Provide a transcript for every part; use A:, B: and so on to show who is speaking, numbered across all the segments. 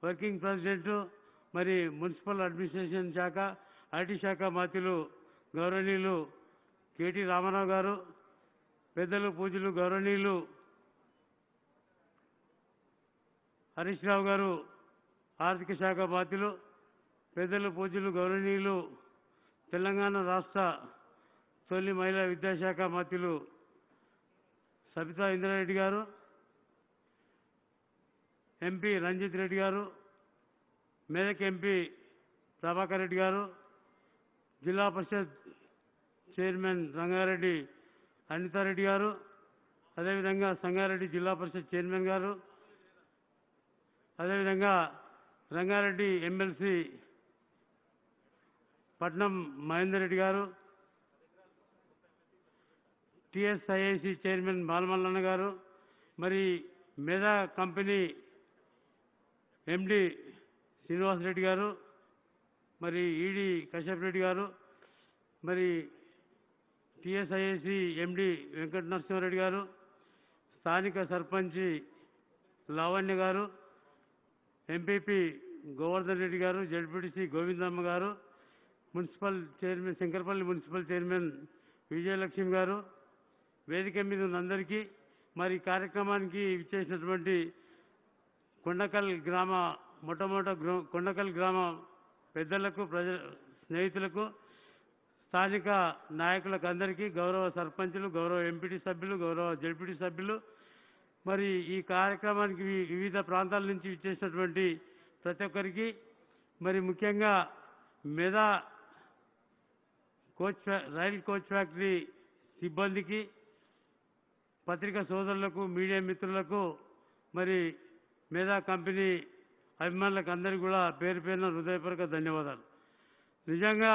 A: Working president మరి municipal administration శాఖ IT శాఖ మంత్రులు గౌరవనీయులు కేటీ రామారావు గారు, పెద్దలు పూజలు గౌరవనీయులు హరీష్ రావు గారు, ఆర్థిక శాఖ మంత్రులు పెద్దలు పూజలు గౌరవనీయులు తెలంగాణ రాష్ట్ర తొలి మహిళా విద్యాశాఖ మంత్రులు సబితా ఇంద్రారెడ్డి గారు, ఎంపీ రంజిత్ రెడ్డి గారు, మెదక్ ఎంపీ ప్రభాకర్ రెడ్డి గారు, జిల్లా పరిషత్ చైర్మన్ రంగారెడ్డి అనితారెడ్డి గారు, అదేవిధంగా సంగారెడ్డి జిల్లా పరిషత్ చైర్మన్ గారు, అదేవిధంగా రంగారెడ్డి ఎమ్మెల్సీ పట్నం మహేందర్ రెడ్డి గారు, టిఎస్ఐఐసి చైర్మన్ బాలమల్లన్న గారు, మరి మెదా కంపెనీ ఎండి శ్రీనివాసరెడ్డి గారు, మరి ఈడీ కశ్యప్ రెడ్డి గారు, మరి టిఎస్ఐఐసి ఎండి వెంకట నరసింహారెడ్డి గారు, స్థానిక సర్పంచి లావణ్య గారు, ఎంపీపీ గోవర్ధన్ రెడ్డి గారు, జడ్పీటీసీ గోవిందమ్మ గారు, municipal chairman Shankarpalli municipal chairman Vijayalakshmi గారు, వేదిక మీద ఉన్న అందరికీ, మరి కార్యక్రమానికి ఇచ్చేసినటువంటి కొండకల్ గ్రామ కొండకల్ గ్రామ పెద్దలకు స్నేహితులకు స్థానిక నాయకులకు అందరికీ, గౌరవ సర్పంచులు, గౌరవ ఎంపీటీ సభ్యులు, గౌరవ జడ్పీటీ సభ్యులు, మరి ఈ కార్యక్రమానికి వివిధ ప్రాంతాల నుంచి ఇచ్చేసినటువంటి ప్రతి ఒక్కరికి, మరి ముఖ్యంగా మెదా రైల్ కోచ్ ఫ్యాక్టరీ సిబ్బందికి, పత్రికా సోదరులకు, మీడియా మిత్రులకు, మరి మెదా కంపెనీ అభిమానులకు అందరికీ కూడా పేరు పేరున హృదయపూర్వక ధన్యవాదాలు. నిజంగా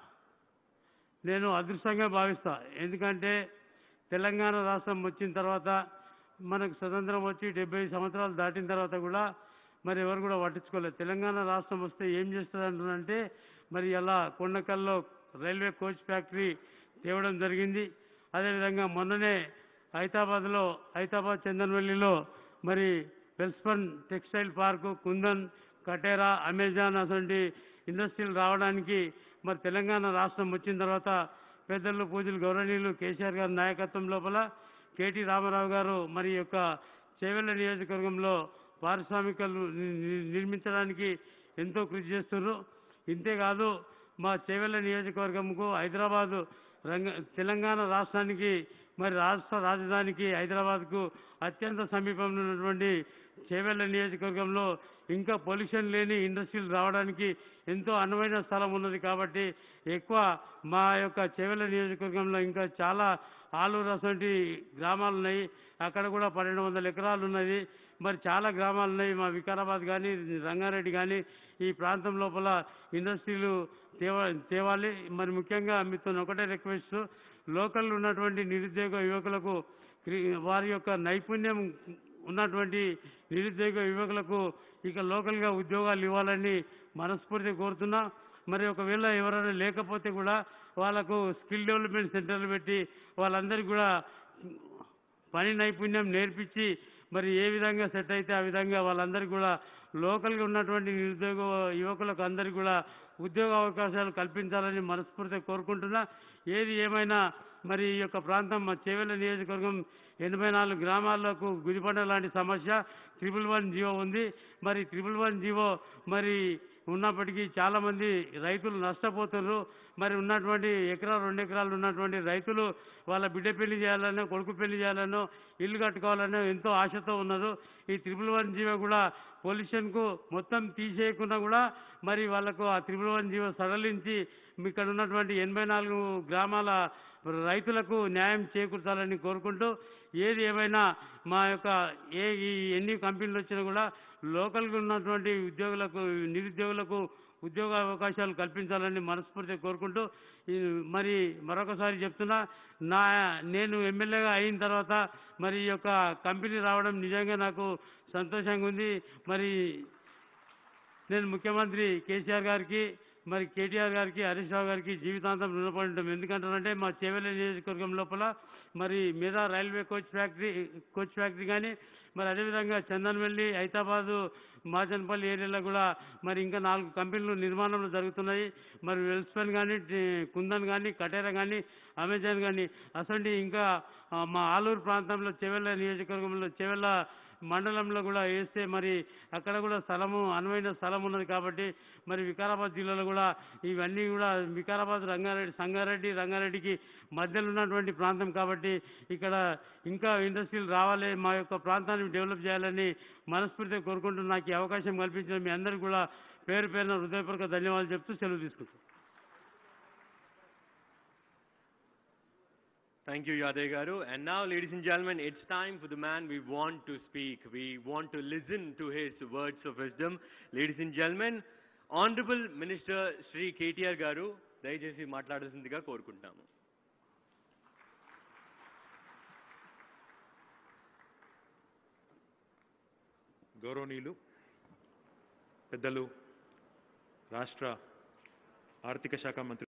A: నేను అదృష్టంగా భావిస్తా. ఎందుకంటే తెలంగాణ రాష్ట్రం వచ్చిన తర్వాత, మనకు స్వతంత్రం వచ్చి 70 సంవత్సరాలు దాటిన తర్వాత కూడా మరి ఎవరు కూడా పట్టించుకోలేదు. తెలంగాణ రాష్ట్రం వస్తే ఏం చేస్తుంది అంటున్నంటే, మరి అలా కొండకల్లో రైల్వే కోచ్ ఫ్యాక్టరీ తేవడం జరిగింది. అదేవిధంగా మొన్ననే హైదరాబాద్ చందన్వల్లిలో మరి Welspun textile park, Kundan, Katera, Amazon అటువంటి ఇండస్ట్రీలు రావడానికి మరి తెలంగాణ రాష్ట్రం వచ్చిన తర్వాత పెద్దలు పూజలు గౌరవనీయులు కేసీఆర్ గారి నాయకత్వం లోపల కేటీ రామారావు గారు మరి యొక్క చేవెళ్ల నియోజకవర్గంలో పారిశ్రామికలు నిర్మించడానికి ఎంతో కృషి చేస్తున్నారు. ఇంతేకాదు మా చేవెళ్ల నియోజకవర్గంకు హైదరాబాదు తెలంగాణ రాష్ట్రానికి మరి రాష్ట్ర రాజధానికి హైదరాబాద్కు అత్యంత సమీపంలో ఉన్నటువంటి చేవెళ్ల నియోజకవర్గంలో ఇంకా పొల్యూషన్ లేని ఇండస్ట్రీలు రావడానికి ఎంతో అనువైన స్థలం ఉన్నది. కాబట్టి ఎక్కువ మా యొక్క చేవెళ్ల నియోజకవర్గంలో ఇంకా చాలా ఆలూరు అటువంటి గ్రామాలు ఉన్నాయి. అక్కడ కూడా 1200 ఎకరాలు ఉన్నది. మరి చాలా గ్రామాలు ఉన్నాయి. మా వికారాబాద్ కానీ రంగారెడ్డి కానీ ఈ ప్రాంతం లోపల ఇండస్ట్రీలు తేవాలి. మరి ముఖ్యంగా మీతో ఒకటే రిక్వెస్ట్, లోకల్ ఉన్నటువంటి నిరుద్యోగ యువకులకు, వారి యొక్క నైపుణ్యం ఉన్నటువంటి నిరుద్యోగ యువకులకు ఇక లోకల్గా ఉద్యోగాలు ఇవ్వాలని మనస్ఫూర్తిగా కోరుతున్నా. మరి ఒకవేళ ఎవరైనా లేకపోతే కూడా వాళ్ళకు స్కిల్ డెవలప్మెంట్ సెంటర్లు పెట్టి వాళ్ళందరికీ కూడా పని నైపుణ్యం నేర్పించి మరి ఏ విధంగా సెట్ అయితే ఆ విధంగా వాళ్ళందరికీ కూడా లోకల్గా ఉన్నటువంటి నిరుద్యోగ యువకులకు అందరికీ కూడా ఉద్యోగ అవకాశాలు కల్పించాలని మనస్ఫూర్తిగా కోరుకుంటున్నా. ఏది ఏమైనా మరి ఈ యొక్క ప్రాంతం మా చేవెళ్ల నియోజకవర్గం 84 గ్రామాలకు గుదిబండ లాంటి సమస్య 111 జీవో ఉంది. మరి 111 జీవో మరి ఉన్నప్పటికీ చాలామంది రైతులు నష్టపోతున్నారు. మరి ఉన్నటువంటి 1-2 ఎకరాలు ఉన్నటువంటి రైతులు వాళ్ళ బిడ్డ పెళ్లి చేయాలనో, కొడుకు పెళ్లి చేయాలనో, ఇల్లు కట్టుకోవాలనో ఎంతో ఆశతో ఉన్నారు. ఈ 111 జీవో కూడా పొల్యూషన్కు మొత్తం తీసేయకుండా కూడా మరి వాళ్ళకు ఆ 111 జీవో సడలించి ఇక్కడ ఉన్నటువంటి 84 గ్రామాల రైతులకు న్యాయం చేకూర్చాలని కోరుకుంటూ, ఏది ఏమైనా మా యొక్క ఎన్ని కంపెనీలు వచ్చినా కూడా లోకల్గా ఉన్నటువంటి నిరుద్యోగులకు ఉద్యోగ అవకాశాలు కల్పించాలని మనస్ఫూర్తిగా కోరుకుంటూ, మరి మరొకసారి చెప్తున్నా, నేను ఎమ్మెల్యేగా అయిన తర్వాత మరి ఈ యొక్క కంపెనీ రావడం నిజంగా నాకు సంతోషంగా ఉంది. మరి నేను ముఖ్యమంత్రి కేసీఆర్ గారికి, మరి కేటీఆర్ గారికి, హరీష్ రావు గారికి జీవితాంతం రుణపడి ఉంటాం. ఎందుకంటారంటే మా చేవెళ్ళ నియోజకవర్గం లోపల మరి మీద రైల్వే కోచ్ ఫ్యాక్టరీ కానీ, మరి అదేవిధంగా చందన్వెల్లి, హైదరాబాదు, మాచన్పల్లి ఏరియాలో కూడా మరి ఇంకా 4 కంపెనీలు నిర్మాణంలో జరుగుతున్నాయి. మరి వెల్స్పెన్ కానీ, కుందన్ కానీ, కటేరా కానీ, అమెజాన్ కానీ అసలు ఇంకా మా ఆలూరు ప్రాంతంలో చేవెళ్ళ నియోజకవర్గంలో చేవెళ్ళ మండలంలో కూడా వేస్తే మరి అక్కడ కూడా అనువైన స్థలం ఉన్నది కాబట్టి మరి వికారాబాద్ జిల్లాలో కూడా ఇవన్నీ కూడా వికారాబాద్ రంగారెడ్డికి మధ్యలో ఉన్నటువంటి ప్రాంతం కాబట్టి ఇక్కడ ఇంకా ఇండస్ట్రీలు రావాలి, మా యొక్క ప్రాంతాన్ని డెవలప్ చేయాలని మనస్ఫూర్తిగా కోరుకుంటూ నాకు ఈ అవకాశం కల్పించిన మీ అందరికీ కూడా పేరు పేరున హృదయపూర్వక ధన్యవాదాలు చెప్తూ సెలవు తీసుకుంటాను.
B: Thank you, Yadav Garu. And now, ladies and gentlemen, it's time for the man we want to speak. We want to listen to his words of wisdom. Ladies and gentlemen, Honorable Minister Shri KTR Garu, దయచేసి మాట్లాడాల్సిందిగా కోరుకుంటాము.
C: గౌరవనీయులు పెద్దలు రాష్ట్ర ఆర్థిక శాఖ మంత్రి